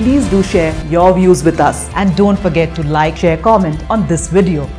please do share your views with us. And don't forget to like, share, comment on this video.